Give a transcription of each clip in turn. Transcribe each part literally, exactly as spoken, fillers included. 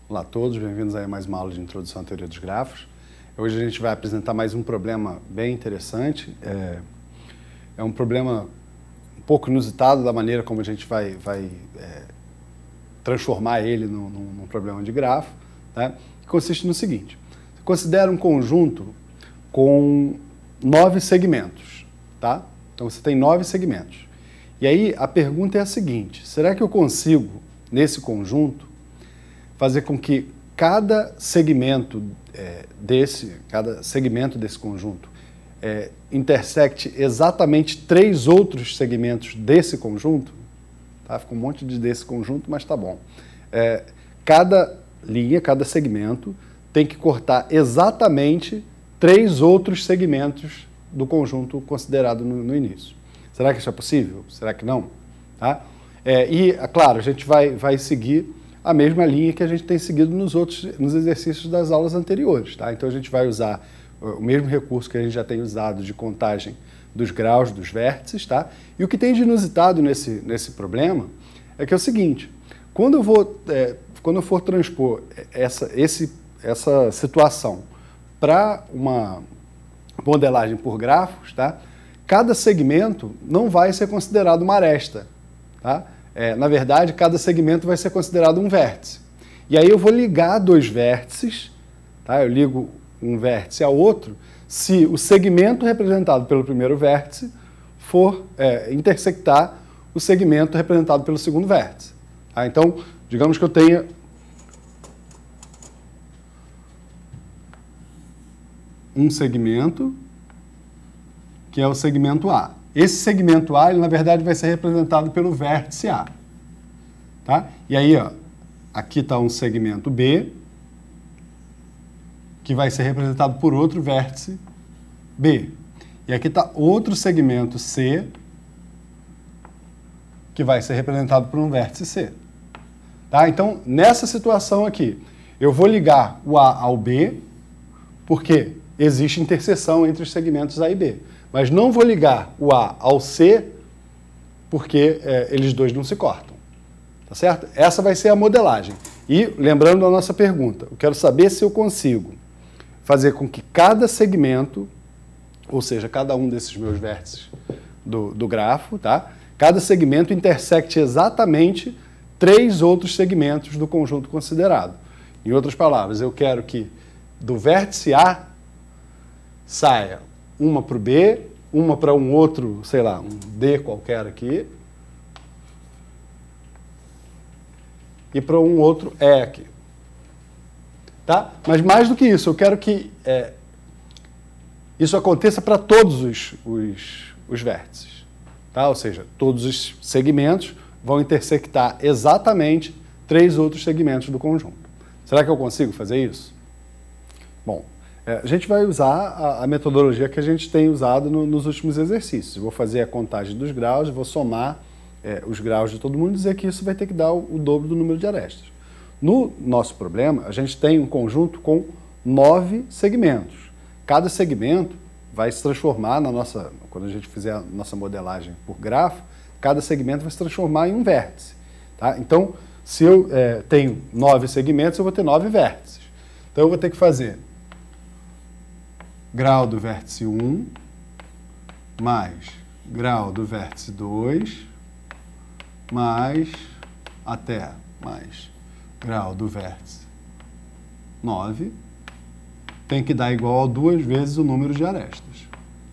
Olá a todos, bem-vindos a mais uma aula de Introdução à Teoria dos Grafos. Hoje a gente vai apresentar mais um problema bem interessante. É, é um problema um pouco inusitado da maneira como a gente vai, vai é, transformar ele num, num problema de grafo, tá? Que consiste no seguinte: você considera um conjunto com nove segmentos, tá? Então você tem nove segmentos. E aí a pergunta é a seguinte: será que eu consigo, nesse conjunto, fazer com que cada segmento é, desse, cada segmento desse conjunto é, intersecte exatamente três outros segmentos desse conjunto? Tá? Fica um monte de desse conjunto, mas tá bom. É, cada linha, cada segmento tem que cortar exatamente três outros segmentos do conjunto considerado no, no início. Será que isso é possível? Será que não? Tá? É, e, é claro, a gente vai, vai seguir a mesma linha que a gente tem seguido nos outros nos exercícios das aulas anteriores, tá? Então a gente vai usar o mesmo recurso que a gente já tem usado de contagem dos graus dos vértices, tá? E o que tem de inusitado nesse, nesse problema é que é o seguinte: quando eu vou é, quando eu for transpor essa, esse, essa situação para uma modelagem por grafos, tá? Cada segmento não vai ser considerado uma aresta, tá? É, na verdade, cada segmento vai ser considerado um vértice. E aí eu vou ligar dois vértices, tá? Eu ligo um vértice ao outro, se o segmento representado pelo primeiro vértice for é, intersectar o segmento representado pelo segundo vértice. Tá? Então, digamos que eu tenha um segmento, que é o segmento A. Esse segmento A, ele, na verdade, vai ser representado pelo vértice A. Tá? E aí, ó, aqui está um segmento B, que vai ser representado por outro vértice B. E aqui está outro segmento C, que vai ser representado por um vértice C. Tá? Então, nessa situação aqui, eu vou ligar o A ao B, porque existe interseção entre os segmentos A e B. Mas não vou ligar o A ao C, porque é, eles dois não se cortam. Tá certo? Essa vai ser a modelagem. E, lembrando da nossa pergunta, eu quero saber se eu consigo fazer com que cada segmento, ou seja, cada um desses meus vértices do, do grafo, tá? Cada segmento intersecte exatamente três outros segmentos do conjunto considerado. Em outras palavras, eu quero que do vértice A saia uma para o B, uma para um outro, sei lá, um D qualquer aqui, e para um outro E aqui. Tá? Mas mais do que isso, eu quero que é, isso aconteça para todos os, os, os vértices. Tá? Ou seja, todos os segmentos vão intersectar exatamente três outros segmentos do conjunto. Será que eu consigo fazer isso? Bom, É, a gente vai usar a, a metodologia que a gente tem usado no, nos últimos exercícios. Eu vou fazer a contagem dos graus, vou somar é, os graus de todo mundo e dizer que isso vai ter que dar o, o dobro do número de arestas. No nosso problema, a gente tem um conjunto com nove segmentos. Cada segmento vai se transformar na nossa, quando a gente fizer a nossa modelagem por grafo, cada segmento vai se transformar em um vértice. Tá? Então, se eu é, tenho nove segmentos, eu vou ter nove vértices. Então, eu vou ter que fazer grau do vértice um, mais grau do vértice dois, mais até mais grau do vértice nove, tem que dar igual a duas vezes o número de arestas.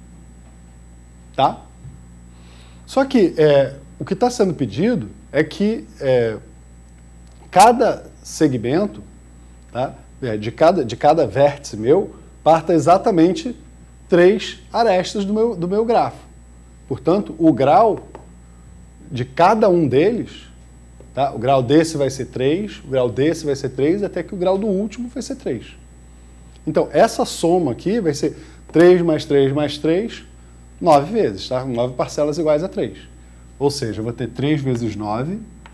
Tá? Só que é, o que está sendo pedido é que é, cada segmento, tá, é, de, cada, de cada vértice meu, parta exatamente três arestas do meu, do meu grafo. Portanto, o grau de cada um deles, tá? O grau desse vai ser três, o grau desse vai ser três, até que o grau do último vai ser três. Então, essa soma aqui vai ser três mais três mais três, nove vezes, tá? nove parcelas iguais a três. Ou seja, eu vou ter três vezes nove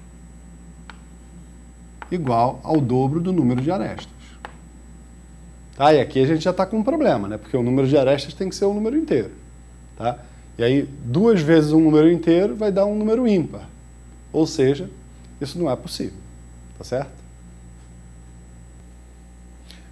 igual ao dobro do número de arestas. Tá? E aqui a gente já está com um problema, né? Porque o número de arestas tem que ser um número inteiro. Tá? E aí, duas vezes um número inteiro vai dar um número ímpar. Ou seja, isso não é possível. Tá certo?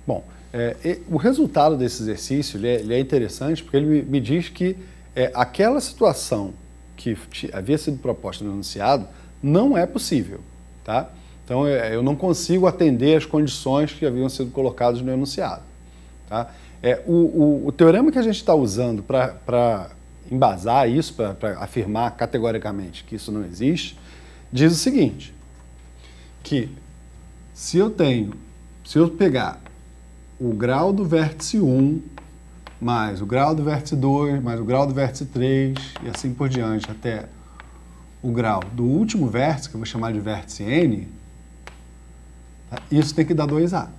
Bom, é, e, o resultado desse exercício ele é, ele é interessante porque ele me, me diz que é, aquela situação que havia sido proposta no enunciado não é possível, tá? Então, eu não consigo atender as condições que haviam sido colocadas no enunciado, tá? É, o, o, o teorema que a gente está usando para embasar isso, para afirmar categoricamente que isso não existe, diz o seguinte, que se eu tenho, se eu pegar o grau do vértice um, mais o grau do vértice dois, mais o grau do vértice três, e assim por diante, até o grau do último vértice, que eu vou chamar de vértice N, tá? Isso tem que dar dois A.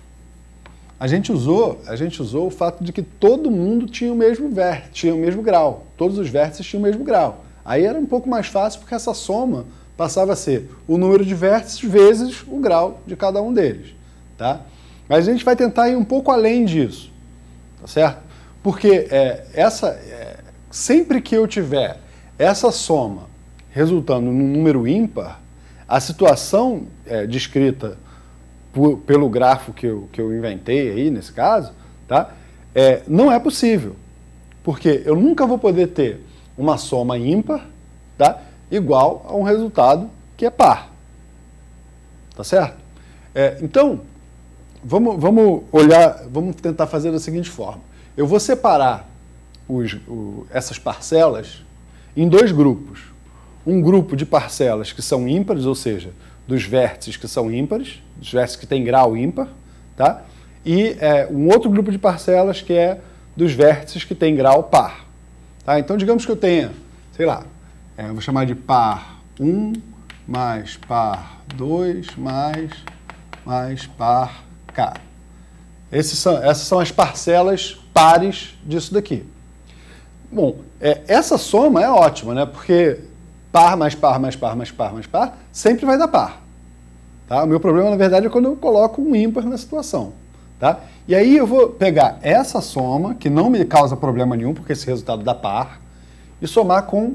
A gente usou, a gente usou o fato de que todo mundo tinha o mesmo vértice, tinha o mesmo grau. Todos os vértices tinham o mesmo grau. Aí era um pouco mais fácil porque essa soma passava a ser o número de vértices vezes o grau de cada um deles, tá? Mas a gente vai tentar ir um pouco além disso, tá certo? Porque é, essa, é, sempre que eu tiver essa soma resultando num número ímpar, a situação é, descrita por, pelo grafo que eu, que eu inventei aí, nesse caso, tá? É, não é possível, porque eu nunca vou poder ter uma soma ímpar, tá? Igual a um resultado que é par, tá certo? É, então, vamos, vamos olhar, vamos tentar fazer da seguinte forma. Eu vou separar os, o, essas parcelas em dois grupos. Um grupo de parcelas que são ímpares, ou seja, dos vértices que são ímpares, dos vértices que têm grau ímpar, tá? E é, um outro grupo de parcelas que é dos vértices que têm grau par. Tá? Então, digamos que eu tenha, sei lá, é, eu vou chamar de par um mais par dois mais, mais par K. Esses são, essas são as parcelas pares disso daqui. Bom, é, essa soma é ótima, né? Porque par mais par mais par mais par mais par sempre vai dar par. Tá? O meu problema, na verdade, é quando eu coloco um ímpar na situação. Tá? E aí eu vou pegar essa soma, que não me causa problema nenhum, porque esse resultado dá par, e somar com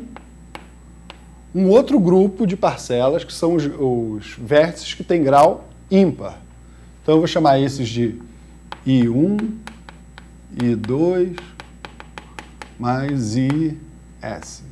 um outro grupo de parcelas, que são os, os vértices que têm grau ímpar. Então eu vou chamar esses de I um, I dois, mais I S.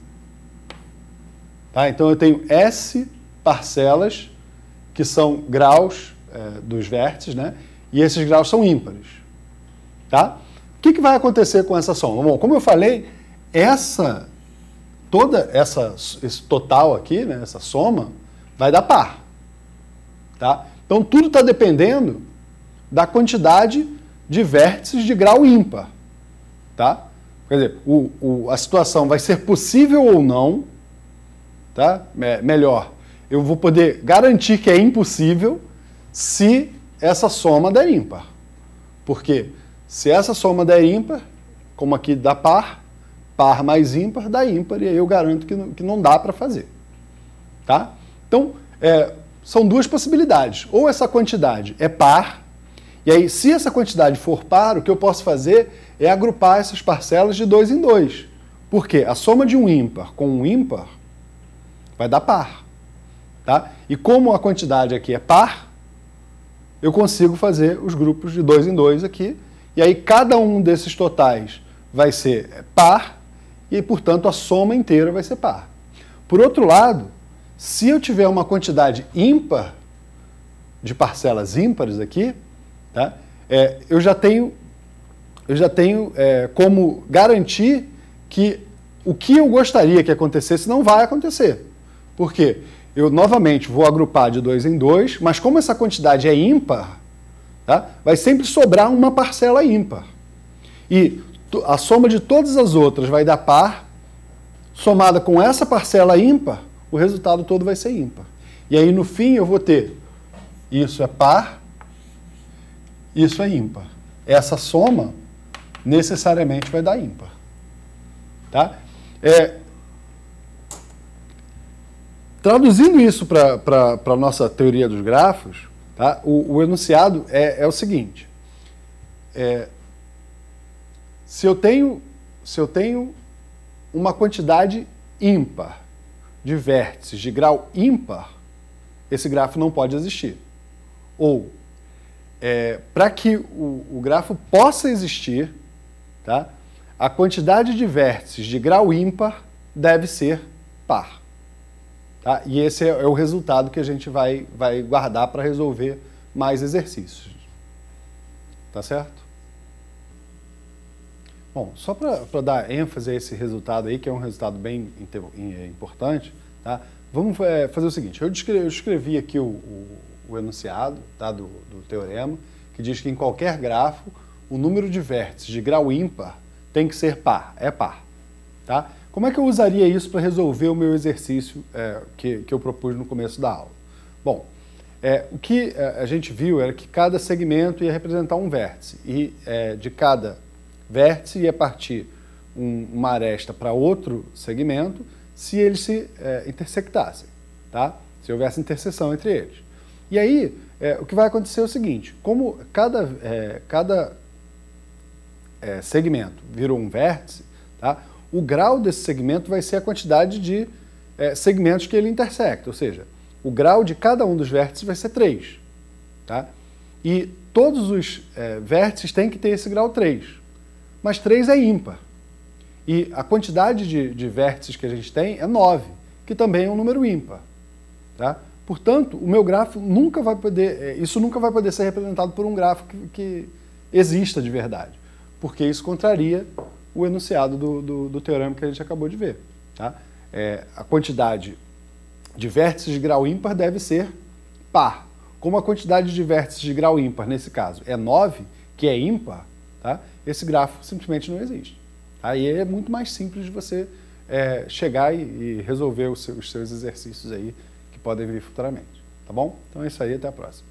Tá? Então eu tenho S parcelas, que são graus é, dos vértices, né? E esses graus são ímpares. Tá? O que, que vai acontecer com essa soma? Bom, como eu falei, essa, toda essa, esse total aqui, né, essa soma, vai dar par. Tá? Então tudo está dependendo da quantidade de vértices de grau ímpar. Tá? Quer dizer, o, o, a situação vai ser possível ou não, tá? É, melhor, eu vou poder garantir que é impossível se essa soma der ímpar. Porque se essa soma der ímpar, como aqui dá par, par mais ímpar dá ímpar, e aí eu garanto que não, que não dá para fazer. Tá? Então, é, são duas possibilidades. Ou essa quantidade é par, e aí se essa quantidade for par, o que eu posso fazer é agrupar essas parcelas de dois em dois. Por quê? A soma de um ímpar com um ímpar vai dar par. Tá? E como a quantidade aqui é par, eu consigo fazer os grupos de dois em dois aqui, e aí cada um desses totais vai ser par, e portanto a soma inteira vai ser par. Por outro lado, se eu tiver uma quantidade ímpar de parcelas ímpares aqui, tá? é, eu já tenho, eu já tenho é, como garantir que o que eu gostaria que acontecesse não vai acontecer. Por quê? Eu novamente vou agrupar de dois em dois, mas como essa quantidade é ímpar, tá? Vai sempre sobrar uma parcela ímpar. E a soma de todas as outras vai dar par, somada com essa parcela ímpar, o resultado todo vai ser ímpar. E aí no fim eu vou ter, isso é par, isso é ímpar. Essa soma necessariamente vai dar ímpar. Tá? É, traduzindo isso para a nossa teoria dos grafos, tá? o, o enunciado é, é o seguinte. É, se, eu tenho, se eu tenho uma quantidade ímpar de vértices de grau ímpar, esse grafo não pode existir. Ou, é, para que o, o grafo possa existir, tá, a quantidade de vértices de grau ímpar deve ser par. Tá? E esse é, é o resultado que a gente vai, vai guardar para resolver mais exercícios. Tá certo? Bom, só para dar ênfase a esse resultado aí, que é um resultado bem importante, tá? Vamos é, fazer o seguinte, eu escrevi, eu escrevi aqui o, o, o enunciado, tá, do, do teorema, que diz que em qualquer grafo, o número de vértices de grau ímpar tem que ser par, é par. Tá? Como é que eu usaria isso para resolver o meu exercício é, que, que eu propus no começo da aula? Bom, é, o que a gente viu era que cada segmento ia representar um vértice, e é, de cada vértice ia partir um, uma aresta para outro segmento se eles se é, intersectassem, tá? Se houvesse interseção entre eles. E aí, é, o que vai acontecer é o seguinte, como cada, é, cada é, segmento virou um vértice, tá? O grau desse segmento vai ser a quantidade de é, segmentos que ele intersecta, ou seja, o grau de cada um dos vértices vai ser três, tá? E todos os é, vértices têm que ter esse grau três, mas três é ímpar. E a quantidade de, de vértices que a gente tem é nove, que também é um número ímpar, tá? Portanto, o meu grafo nunca vai poder, isso nunca vai poder ser representado por um grafo que, que exista de verdade, porque isso contraria o enunciado do, do, do teorema que a gente acabou de ver, tá? É, a quantidade de vértices de grau ímpar deve ser par. Como a quantidade de vértices de grau ímpar, nesse caso, é nove, que é ímpar, tá? Esse grafo simplesmente não existe. Aí é muito mais simples de você é, chegar e, e resolver os seus, os seus exercícios aí que podem vir futuramente, tá bom? Então é isso aí, até a próxima.